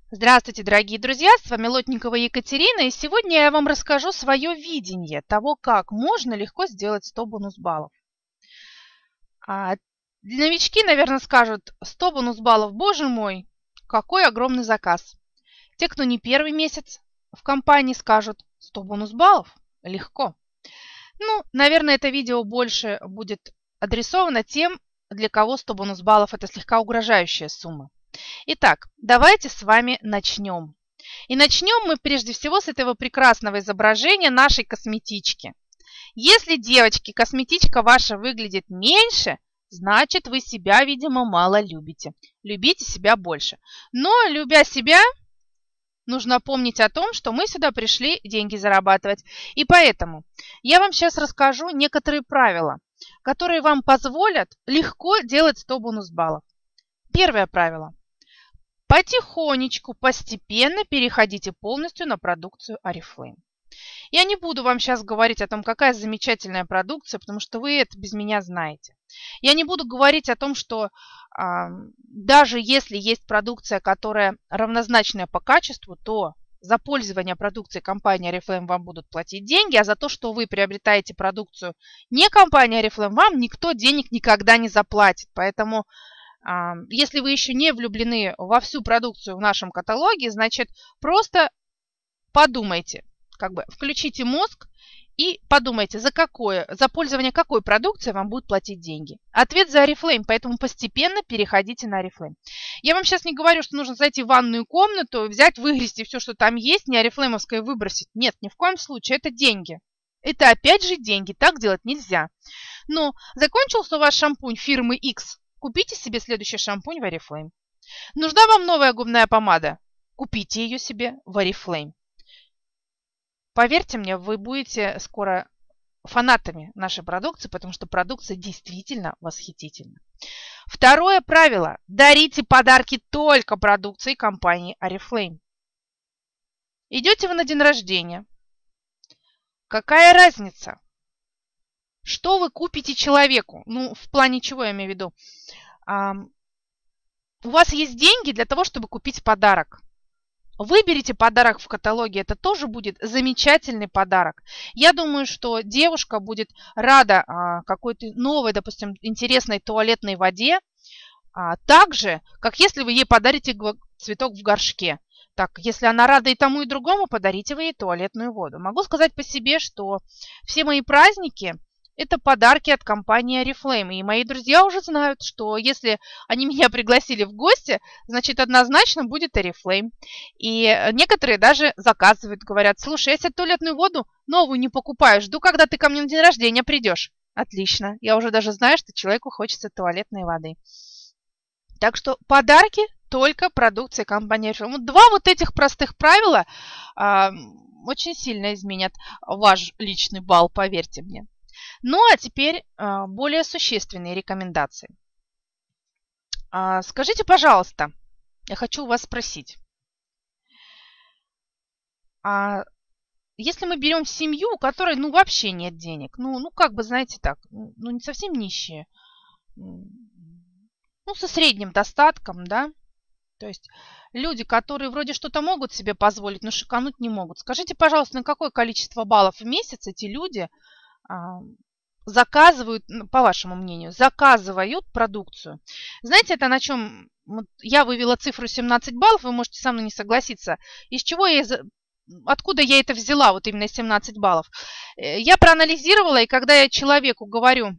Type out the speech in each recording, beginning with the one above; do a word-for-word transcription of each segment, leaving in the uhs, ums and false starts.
Здравствуйте, дорогие друзья! С вами Лотникова Екатерина, и сегодня я вам расскажу свое видение того, как можно легко сделать сто бонус-баллов. А, новички, наверное, скажут: сто бонус-баллов, боже мой, какой огромный заказ. Те, кто не первый месяц в компании, скажут: сто бонус-баллов, легко. Ну, наверное, это видео больше будет адресовано тем, для кого сто бонус-баллов – это слегка угрожающая сумма. Итак, давайте с вами начнем. И начнем мы прежде всего с этого прекрасного изображения нашей косметички. Если, девочки, косметичка ваша выглядит меньше, значит, вы себя, видимо, мало любите. Любите себя больше. Но, любя себя, нужно помнить о том, что мы сюда пришли деньги зарабатывать. И поэтому я вам сейчас расскажу некоторые правила, которые вам позволят легко делать сто бонус-баллов. Первое правило. Потихонечку, постепенно переходите полностью на продукцию Oriflame. Я не буду вам сейчас говорить о том, какая замечательная продукция, потому что вы это без меня знаете. Я не буду говорить о том, что а, даже если есть продукция, которая равнозначная по качеству, то за пользование продукцией компании Oriflame вам будут платить деньги, а за то, что вы приобретаете продукцию не компании Oriflame, вам никто денег никогда не заплатит. Поэтому... Если вы еще не влюблены во всю продукцию в нашем каталоге, значит, просто подумайте, как бы включите мозг и подумайте, за какое, за пользование какой продукции вам будут платить деньги. Ответ за Oriflame, поэтому постепенно переходите на Oriflame. Я вам сейчас не говорю, что нужно зайти в ванную комнату, взять, выгрести все, что там есть, не орифлеймовское выбросить. Нет, ни в коем случае, это деньги. Это опять же деньги, так делать нельзя. Но закончился у вас шампунь фирмы X. Купите себе следующий шампунь в Oriflame. Нужна вам новая губная помада? Купите ее себе в Oriflame. Поверьте мне, вы будете скоро фанатами нашей продукции, потому что продукция действительно восхитительна. Второе правило. Дарите подарки только продукции компании Oriflame. Идете вы на день рождения. Какая разница? Что вы купите человеку? Ну, в плане чего я имею в виду? А, у вас есть деньги для того, чтобы купить подарок. Выберите подарок в каталоге, это тоже будет замечательный подарок. Я думаю, что девушка будет рада а, какой-то новой, допустим, интересной туалетной воде, а, так же, как если вы ей подарите цветок в горшке. Так, если она рада и тому, и другому, подарите вы ей туалетную воду. Могу сказать по себе, что все мои праздники... Это подарки от компании Oriflame. И мои друзья уже знают, что если они меня пригласили в гости, значит, однозначно будет Oriflame. И некоторые даже заказывают, говорят: слушай, я себе туалетную воду новую не покупаю, жду, когда ты ко мне на день рождения придешь. Отлично. Я уже даже знаю, что человеку хочется туалетной воды. Так что подарки только продукции компании Oriflame. Вот два вот этих простых правила а, очень сильно изменят ваш личный балл, поверьте мне. Ну, а теперь а, более существенные рекомендации. А, скажите, пожалуйста, я хочу у вас спросить. А если мы берем семью, у которой, ну, вообще нет денег, ну, ну как бы, знаете, так, ну, не совсем нищие, ну, со средним достатком, да, то есть люди, которые вроде что-то могут себе позволить, но шикануть не могут. Скажите, пожалуйста, на какое количество баллов в месяц эти люди... А, заказывают, по вашему мнению, заказывают продукцию. Знаете, это на чем? Вот я вывела цифру семнадцать баллов, вы можете со мной не согласиться. Из чего я, откуда я это взяла, вот именно семнадцать баллов? Я проанализировала, и когда я человеку говорю: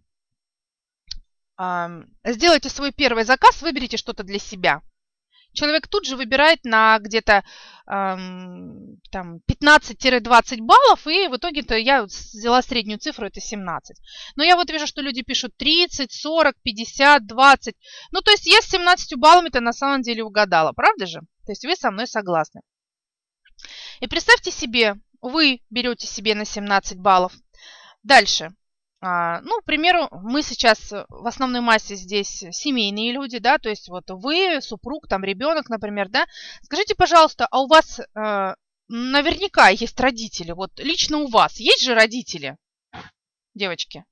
сделайте свой первый заказ, выберите что-то для себя. Человек тут же выбирает на где-то эм, пятнадцать-двадцать баллов, и в итоге-то я взяла среднюю цифру, это семнадцать. Но я вот вижу, что люди пишут тридцать, сорок, пятьдесят, двадцать. Ну, то есть я с семнадцатью баллами-то на самом деле угадала, правда же? То есть вы со мной согласны. И представьте себе, вы берете себе на семнадцать баллов. Дальше. Ну, к примеру, мы сейчас в основной массе здесь семейные люди, да, то есть вот вы, супруг, там ребенок, например, да. Скажите, пожалуйста, а у вас э, наверняка есть родители, вот лично у вас есть же родители, девочки?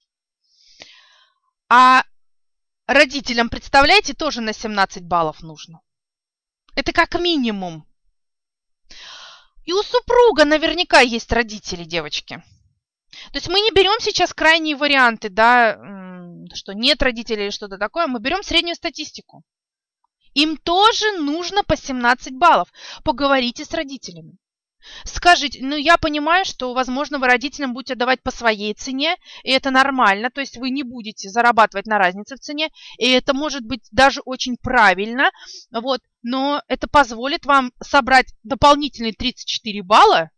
А родителям, представляете, тоже на семнадцать баллов нужно. Это как минимум. И у супруга наверняка есть родители, девочки. То есть мы не берем сейчас крайние варианты, да, что нет родителей или что-то такое. Мы берем среднюю статистику. Им тоже нужно по семнадцать баллов. Поговорите с родителями. Скажите, ну я понимаю, что, возможно, вы родителям будете давать по своей цене, и это нормально, то есть вы не будете зарабатывать на разнице в цене, и это может быть даже очень правильно, вот, но это позволит вам собрать дополнительные тридцать четыре балла,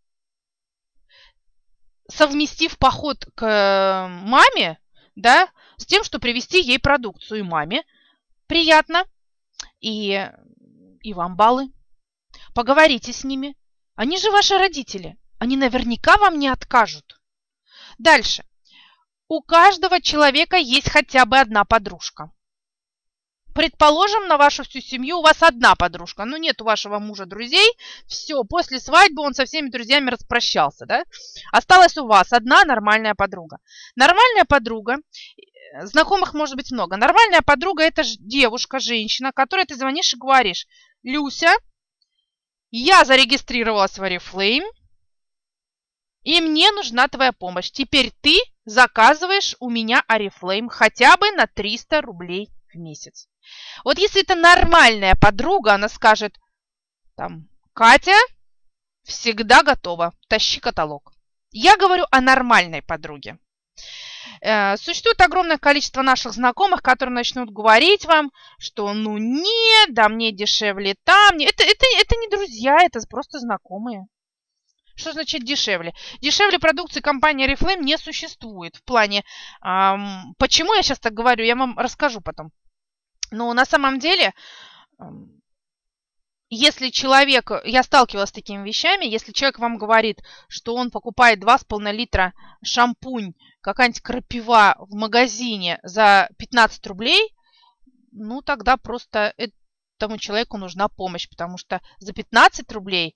совместив поход к маме, да, с тем, что привезти ей продукцию, и маме приятно, и, и вам баллы. Поговорите с ними. Они же ваши родители. Они наверняка вам не откажут. Дальше. У каждого человека есть хотя бы одна подружка. Предположим, на вашу всю семью у вас одна подружка. Ну, нет у вашего мужа друзей. Все, после свадьбы он со всеми друзьями распрощался, да? Осталась у вас одна нормальная подруга. Нормальная подруга, знакомых может быть много. Нормальная подруга – это девушка, женщина, которой ты звонишь и говоришь: Люся, я зарегистрировалась в Oriflame, и мне нужна твоя помощь. Теперь ты заказываешь у меня Oriflame хотя бы на триста рублей в месяц. Вот если это нормальная подруга, она скажет там: Катя, всегда готова, тащи каталог. Я говорю о нормальной подруге. Существует огромное количество наших знакомых, которые начнут говорить вам, что ну нет, да мне дешевле там. Это, это, это не друзья, это просто знакомые. Что значит дешевле? Дешевле продукции компании Oriflame не существует. В плане, эм, почему я сейчас так говорю, я вам расскажу потом. Но на самом деле, эм, если человек, я сталкивалась с такими вещами, если человек вам говорит, что он покупает два с половиной литра шампунь, какая-нибудь крапива в магазине за пятнадцать рублей, ну тогда просто этому человеку нужна помощь, потому что за пятнадцать рублей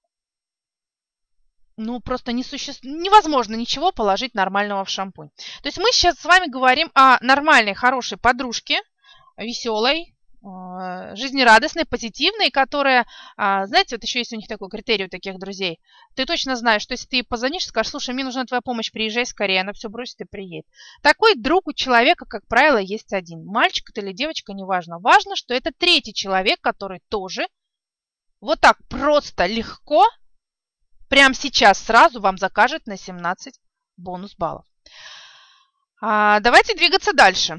ну просто не существует, невозможно ничего положить нормального в шампунь. То есть мы сейчас с вами говорим о нормальной, хорошей подружке, веселой, жизнерадостной, позитивной, которая, знаете, вот еще есть у них такой критерий у таких друзей. Ты точно знаешь, что если ты ей позвонишь, скажешь: слушай, мне нужна твоя помощь, приезжай скорее, она все бросит и приедет. Такой друг у человека, как правило, есть один. Мальчик это или девочка, неважно. Важно, что это третий человек, который тоже вот так просто, легко, прямо сейчас сразу вам закажет на семнадцать бонус баллов. А, давайте двигаться дальше.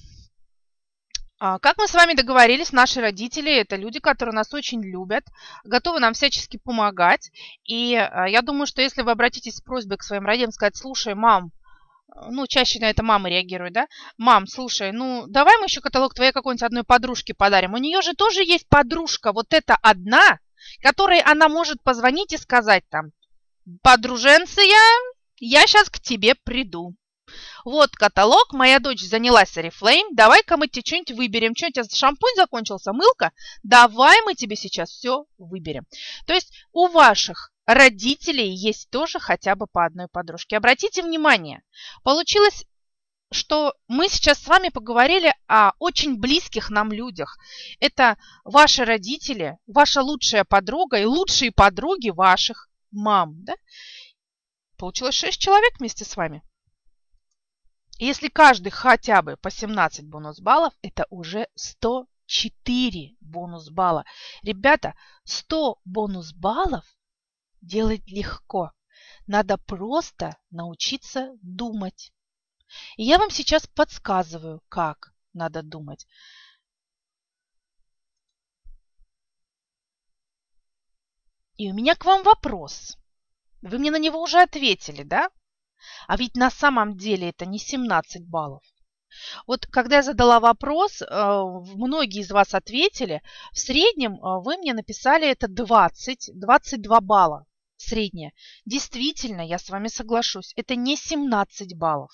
Как мы с вами договорились, наши родители – это люди, которые нас очень любят, готовы нам всячески помогать. И я думаю, что если вы обратитесь с просьбой к своим родителям, сказать: слушай, мам, ну, чаще на это мамы реагируют, да? Мам, слушай, ну, давай мы еще каталог твоей какой-нибудь одной подружке подарим. У нее же тоже есть подружка, вот эта одна, которой она может позвонить и сказать там: подруженция, я сейчас к тебе приду. Вот каталог, моя дочь занялась Oriflame, давай-ка мы тебе что-нибудь выберем. Что, у тебя шампунь закончился, мылка? Давай мы тебе сейчас все выберем. То есть у ваших родителей есть тоже хотя бы по одной подружке. Обратите внимание, получилось, что мы сейчас с вами поговорили о очень близких нам людях. Это ваши родители, ваша лучшая подруга и лучшие подруги ваших мам. Да? Получилось шесть человек вместе с вами. Если каждый хотя бы по семнадцать бонус баллов, это уже сто четыре бонус балла. Ребята, сто бонус баллов делать легко. Надо просто научиться думать. И я вам сейчас подсказываю, как надо думать. И у меня к вам вопрос. Вы мне на него уже ответили, да? А ведь на самом деле это не семнадцать баллов. Вот когда я задала вопрос, многие из вас ответили, в среднем вы мне написали это двадцать, двадцать два балла. Среднее. Действительно, я с вами соглашусь, это не семнадцать баллов.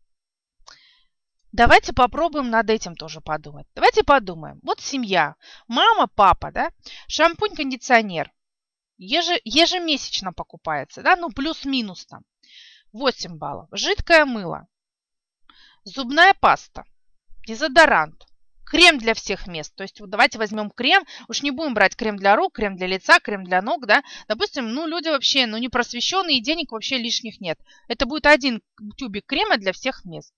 Давайте попробуем над этим тоже подумать. Давайте подумаем. Вот семья, мама, папа, да, шампунь, кондиционер. Еже, ежемесячно покупается, да, ну плюс-минус там. восемь баллов. Жидкое мыло, зубная паста, дезодорант, крем для всех мест. То есть вот давайте возьмем крем, уж не будем брать крем для рук, крем для лица, крем для ног, да. Допустим, ну люди вообще, ну не просвещенные, и денег вообще лишних нет. Это будет один тюбик крема для всех мест.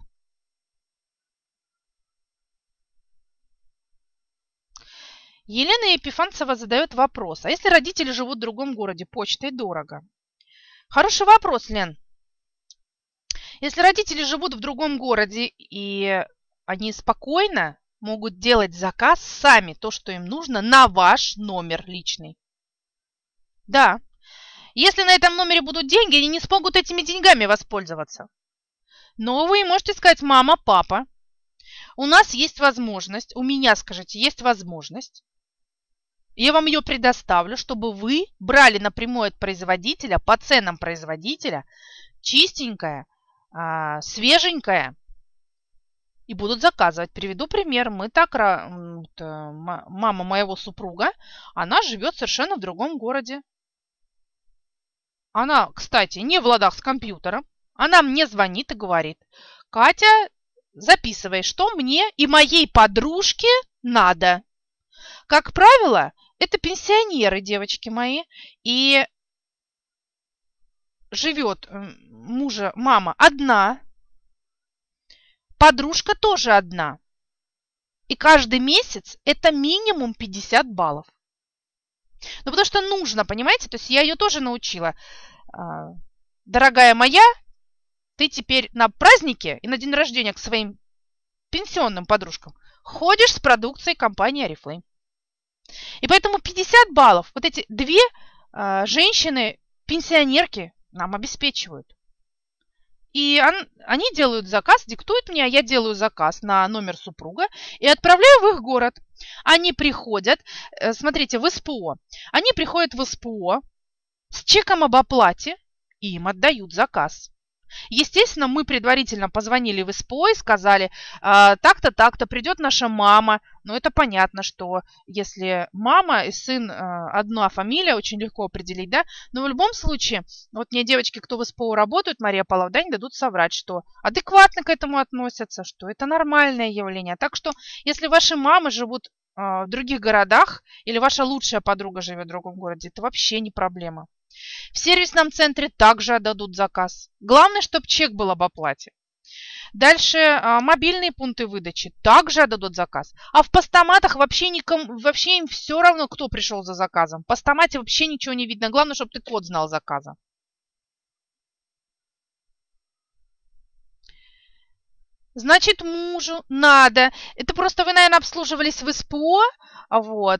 Елена Епифанцева задает вопрос. А если родители живут в другом городе, почтой дорого? Хороший вопрос, Лен. Если родители живут в другом городе и они спокойно могут делать заказ сами, то, что им нужно, на ваш номер личный. Да. Если на этом номере будут деньги, они не смогут этими деньгами воспользоваться. Но вы можете сказать: мама, папа, у нас есть возможность, у меня, скажите, есть возможность, я вам ее предоставлю, чтобы вы брали напрямую от производителя, по ценам производителя, чистенькое, свеженькое, и будут заказывать. Приведу пример. Мы так, мама моего супруга, она живет совершенно в другом городе. Она, кстати, не в ладах с компьютером. Она мне звонит и говорит: Катя, записывай, что мне и моей подружке надо. Как правило, это пенсионеры, девочки мои, и живет мужа мама одна, подружка тоже одна. И каждый месяц это минимум пятьдесят баллов. Ну, потому что нужно, понимаете? То есть я ее тоже научила. Дорогая моя, ты теперь на праздники и на день рождения к своим пенсионным подружкам ходишь с продукцией компании Oriflame. И поэтому пятьдесят баллов вот эти две женщины-пенсионерки нам обеспечивают. И он, они делают заказ, диктуют мне, а я делаю заказ на номер супруга и отправляю в их город. Они приходят, смотрите, в СПО. Они приходят в СПО с чеком об оплате и им отдают заказ. Естественно, мы предварительно позвонили в СПО и сказали: так-то, так-то, придет наша мама. Но это понятно, что если мама и сын одна фамилия, очень легко определить, да? Но в любом случае, вот мне девочки, кто в СПО работают, Мария Павловна, да, не дадут соврать, что адекватно к этому относятся, что это нормальное явление. Так что, если ваши мамы живут в других городах или ваша лучшая подруга живет в другом городе, это вообще не проблема. В сервисном центре также отдадут заказ. Главное, чтобы чек был об оплате. Дальше мобильные пункты выдачи также отдадут заказ. А в постаматах вообще, никому, вообще им все равно, кто пришел за заказом. В постамате вообще ничего не видно. Главное, чтобы ты код знал заказа. Значит, мужу надо. Это просто вы, наверное, обслуживались в СПО. Вот.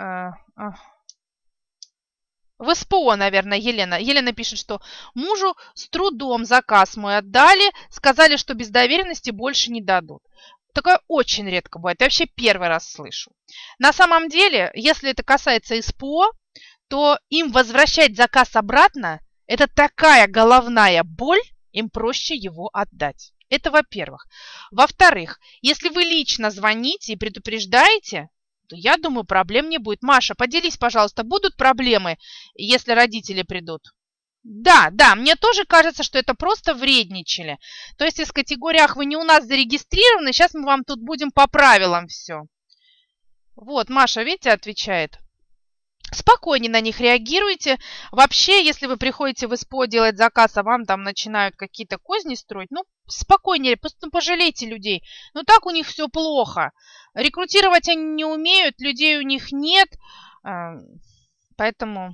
В СПО, наверное, Елена. Елена пишет, что мужу с трудом заказ мой отдали, сказали, что без доверенности больше не дадут. Такое очень редко бывает. Я вообще первый раз слышу. На самом деле, если это касается СПО, то им возвращать заказ обратно – это такая головная боль, им проще его отдать. Это во-первых. Во-вторых, если вы лично звоните и предупреждаете, то, я думаю, проблем не будет. Маша, поделись, пожалуйста, будут проблемы, если родители придут? Да, да, мне тоже кажется, что это просто вредничали. То есть из категории: ах, вы не у нас зарегистрированы, сейчас мы вам тут будем по правилам все. Вот, Маша, видите, отвечает. Спокойнее на них реагируйте. Вообще, если вы приходите в СПО делать заказ, а вам там начинают какие-то козни строить, ну, спокойнее, просто пожалейте людей. Ну, так у них все плохо. Рекрутировать они не умеют, людей у них нет. Поэтому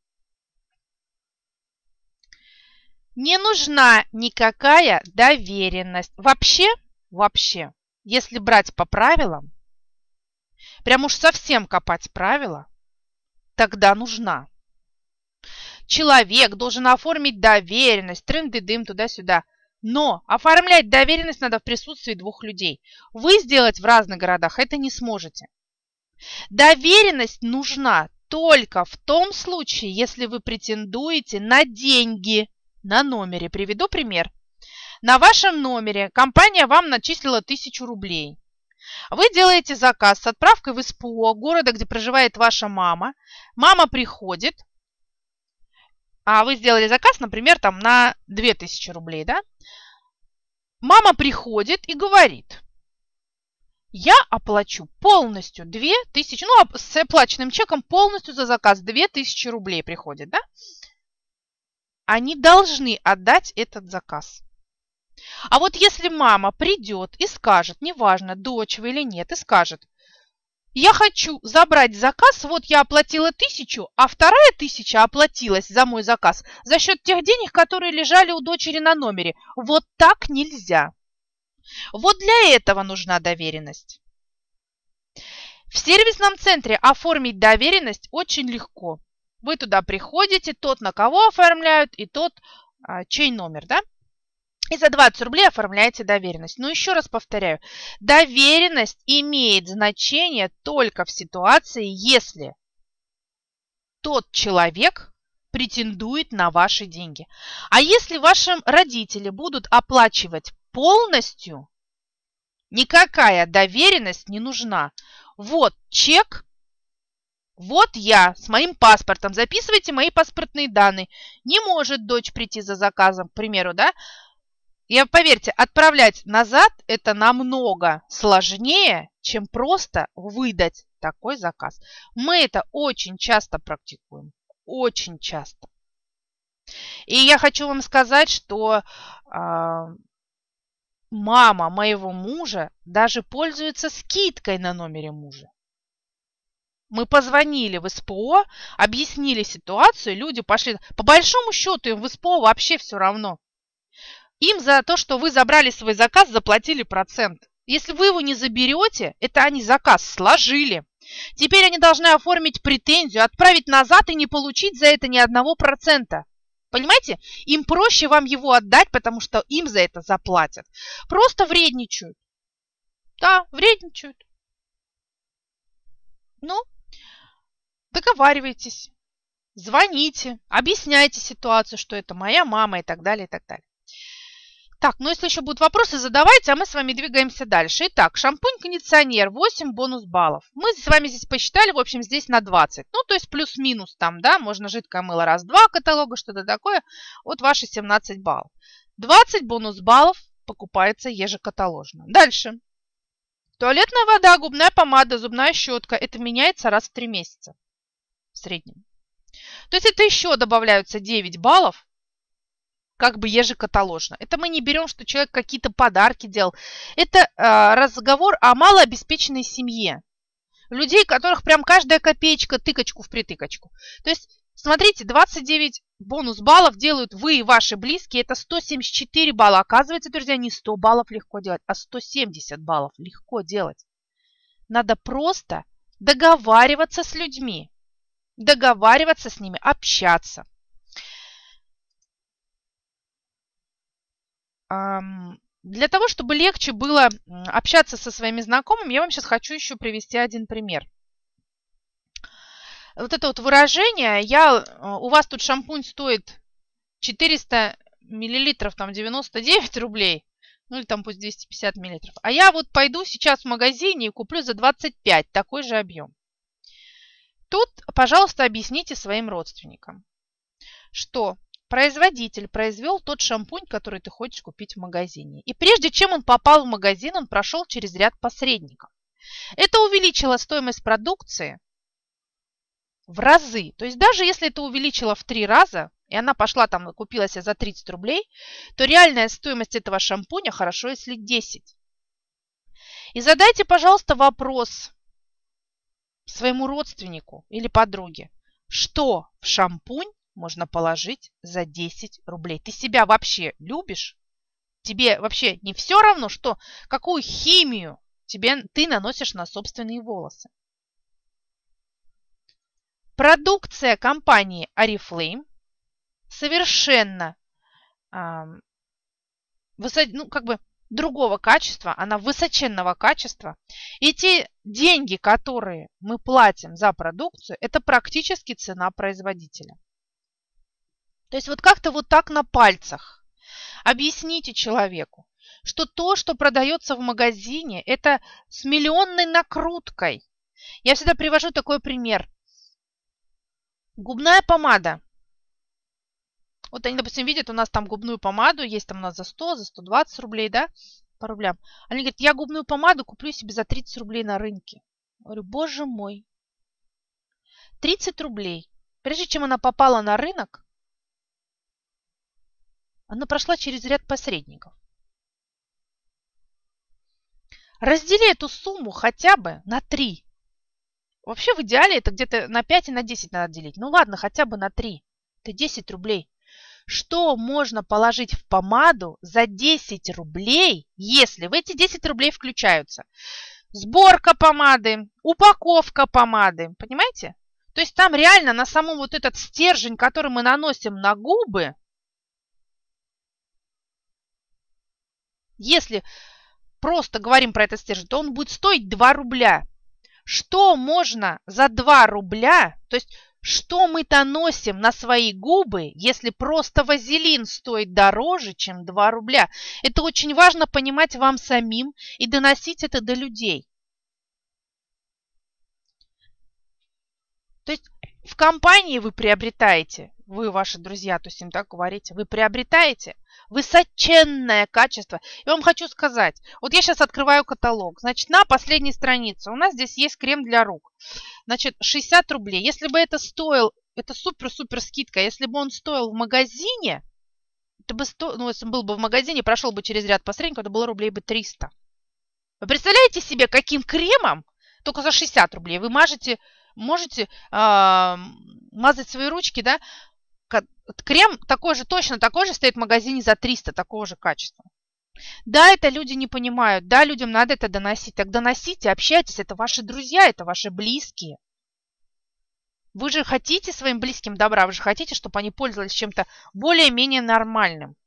не нужна никакая доверенность. Вообще, вообще, если брать по правилам, прям уж совсем копать правила, тогда нужна. Человек должен оформить доверенность, трын-ды-дым, туда-сюда. Но оформлять доверенность надо в присутствии двух людей. Вы сделать в разных городах это не сможете. Доверенность нужна только в том случае, если вы претендуете на деньги на номере. Приведу пример. На вашем номере компания вам начислила тысячу рублей. Вы делаете заказ с отправкой в СПО города, где проживает ваша мама. Мама приходит, а вы сделали заказ, например, там на две тысячи рублей, да? Мама приходит и говорит: Я оплачу полностью две тысячи, ну, с оплаченным чеком полностью за заказ две тысячи рублей приходит, да? Они должны отдать этот заказ. А вот если мама придет и скажет, неважно, дочь вы или нет, и скажет, я хочу забрать заказ, вот я оплатила тысячу, а вторая тысяча оплатилась за мой заказ за счет тех денег, которые лежали у дочери на номере. Вот так нельзя. Вот для этого нужна доверенность. В сервисном центре оформить доверенность очень легко. Вы туда приходите, тот, на кого оформляют, и тот, чей номер, да? И за двадцать рублей оформляете доверенность. Но еще раз повторяю, доверенность имеет значение только в ситуации, если тот человек претендует на ваши деньги. А если ваши родители будут оплачивать полностью, никакая доверенность не нужна. Вот чек, вот я с моим паспортом, записывайте мои паспортные данные. Не может дочь прийти за заказом, к примеру, да? И поверьте, отправлять назад это намного сложнее, чем просто выдать такой заказ. Мы это очень часто практикуем. Очень часто. И я хочу вам сказать, что э, мама моего мужа даже пользуется скидкой на номере мужа. Мы позвонили в СПО, объяснили ситуацию, люди пошли. По большому счету им в СПО вообще все равно. Им за то, что вы забрали свой заказ, заплатили процент. Если вы его не заберете, это они заказ сложили. Теперь они должны оформить претензию, отправить назад и не получить за это ни одного процента. Понимаете? Им проще вам его отдать, потому что им за это заплатят. Просто вредничают. Да, вредничают. Ну, договаривайтесь, звоните, объясняйте ситуацию, что это моя мама и так далее, и так далее. Так, ну если еще будут вопросы, задавайте, а мы с вами двигаемся дальше. Итак, шампунь-кондиционер, восемь бонус баллов. Мы с вами здесь посчитали, в общем, здесь на двадцать. Ну, то есть плюс-минус там, да, можно жидкое мыло раз-два каталога, что-то такое. Вот ваши семнадцать баллов. двадцать бонус баллов покупается ежекаталожно. Дальше. Туалетная вода, губная помада, зубная щетка. Это меняется раз в три месяца в среднем. То есть это еще добавляются девять баллов. Как бы ежекаталожно. Это мы не берем, что человек какие-то подарки делал. Это э, разговор о малообеспеченной семье. Людей, которых прям каждая копеечка тыкочку в притыкочку. То есть, смотрите, двадцать девять бонус баллов делают вы и ваши близкие. Это сто семьдесят четыре балла. Оказывается, друзья, не сто баллов легко делать, а сто семьдесят баллов легко делать. Надо просто договариваться с людьми. Договариваться с ними, общаться. Для того, чтобы легче было общаться со своими знакомыми, я вам сейчас хочу еще привести один пример. Вот это вот выражение, я, у вас тут шампунь стоит четыреста миллилитров, там девяносто девять рублей, ну или там пусть двести пятьдесят миллилитров, а я вот пойду сейчас в магазине и куплю за двадцать пять такой же объем. Тут, пожалуйста, объясните своим родственникам, что производитель произвел тот шампунь, который ты хочешь купить в магазине. И прежде чем он попал в магазин, он прошел через ряд посредников. Это увеличило стоимость продукции в разы. То есть даже если это увеличило в три раза, и она пошла там, купила себе за тридцать рублей, то реальная стоимость этого шампуня хорошо, если десять. И задайте, пожалуйста, вопрос своему родственнику или подруге, что в шампунь можно положить за десять рублей. Ты себя вообще любишь? Тебе вообще не все равно, что какую химию тебе, ты наносишь на собственные волосы? Продукция компании Oriflame совершенно э, высо- ну, как бы другого качества, она высоченного качества. И те деньги, которые мы платим за продукцию, это практически цена производителя. То есть вот как-то вот так на пальцах объясните человеку, что то, что продается в магазине, это с миллионной накруткой. Я всегда привожу такой пример. Губная помада. Вот они, допустим, видят, у нас там губную помаду, есть там у нас за сто, за сто двадцать рублей, да? по рублям. Они говорят, я губную помаду куплю себе за тридцать рублей на рынке. Я говорю, боже мой, тридцать рублей. Прежде чем она попала на рынок, она прошла через ряд посредников. Раздели эту сумму хотя бы на три. Вообще в идеале это где-то на пять и на десять надо делить. Ну ладно, хотя бы на три. Это десять рублей. Что можно положить в помаду за десять рублей, если в эти десять рублей включаются сборка помады, упаковка помады, понимаете? То есть там реально на саму вот этот стержень, который мы наносим на губы, если просто говорим про этот стержень, то он будет стоить два рубля. Что можно за два рубля, то есть что мы-то носим на свои губы, если просто вазелин стоит дороже, чем два рубля? Это очень важно понимать вам самим и доносить это до людей. То есть в компании вы приобретаете, вы, ваши друзья, то есть им так говорите, вы приобретаете высоченное качество. И вам хочу сказать, вот я сейчас открываю каталог, значит, на последней странице у нас здесь есть крем для рук. Значит, шестьдесят рублей. Если бы это стоил, это супер-супер скидка, если бы он стоил в магазине, это бы сто, ну, если был бы в магазине, прошел бы через ряд посредников, это было рублей бы триста. Вы представляете себе, каким кремом только за шестьдесят рублей вы мажете, можете э, мазать свои ручки, да? Крем такой же, точно такой же стоит в магазине за триста, такого же качества. Да, это люди не понимают, да, людям надо это доносить. Так доносите, общайтесь, это ваши друзья, это ваши близкие. Вы же хотите своим близким добра, вы же хотите, чтобы они пользовались чем-то более-менее нормальным.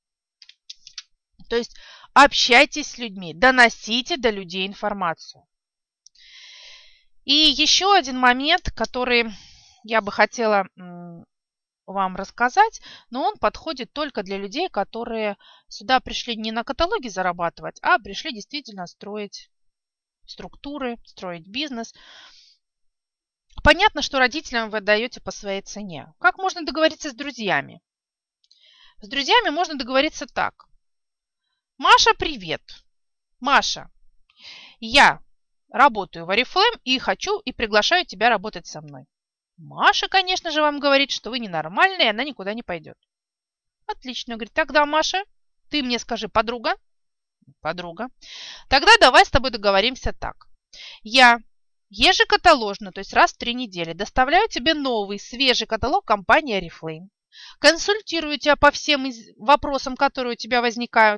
То есть общайтесь с людьми, доносите до людей информацию. И еще один момент, который я бы хотела вам рассказать, но он подходит только для людей, которые сюда пришли не на каталоге зарабатывать, а пришли действительно строить структуры, строить бизнес. Понятно, что родителям вы отдаете по своей цене. Как можно договориться с друзьями? С друзьями можно договориться так. Маша, привет. Маша, я работаю в Oriflame и хочу и приглашаю тебя работать со мной. Маша, конечно же, вам говорит, что вы ненормальная, и она никуда не пойдет. Отлично. Говорит, тогда, Маша, ты мне скажи, подруга? Подруга. Тогда давай с тобой договоримся так. Я ежекаталожно, то есть раз в три недели, доставляю тебе новый, свежий каталог компании Oriflame. Консультирую тебя по всем вопросам, которые у тебя возникают.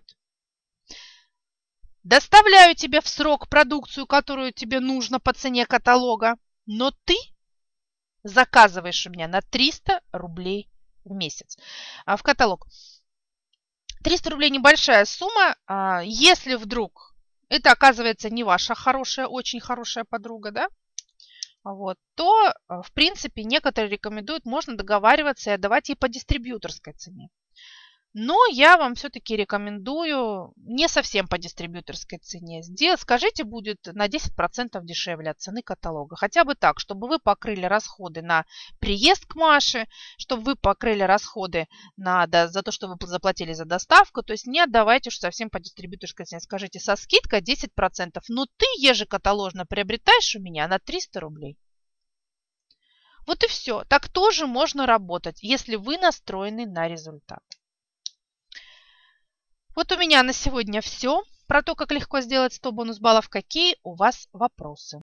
Доставляю тебе в срок продукцию, которую тебе нужно по цене каталога. Но ты заказываешь у меня на триста рублей в месяц в каталог. триста рублей небольшая сумма. Если вдруг это оказывается не ваша хорошая, очень хорошая подруга, да, вот, то, в принципе, некоторые рекомендуют, можно договариваться и отдавать ей по дистрибьюторской цене. Но я вам все-таки рекомендую не совсем по дистрибьюторской цене. Сделать, скажите, будет на десять процентов дешевле от цены каталога. Хотя бы так, чтобы вы покрыли расходы на приезд к Маше, чтобы вы покрыли расходы на, да, за то, что вы заплатили за доставку. То есть не отдавайте уж совсем по дистрибьюторской цене. Скажите, со скидкой десять процентов, но ты ежекаталожно приобретаешь у меня на триста рублей. Вот и все. Так тоже можно работать, если вы настроены на результат. Вот у меня на сегодня все. Про то, как легко сделать сто бонус баллов. Какие у вас вопросы?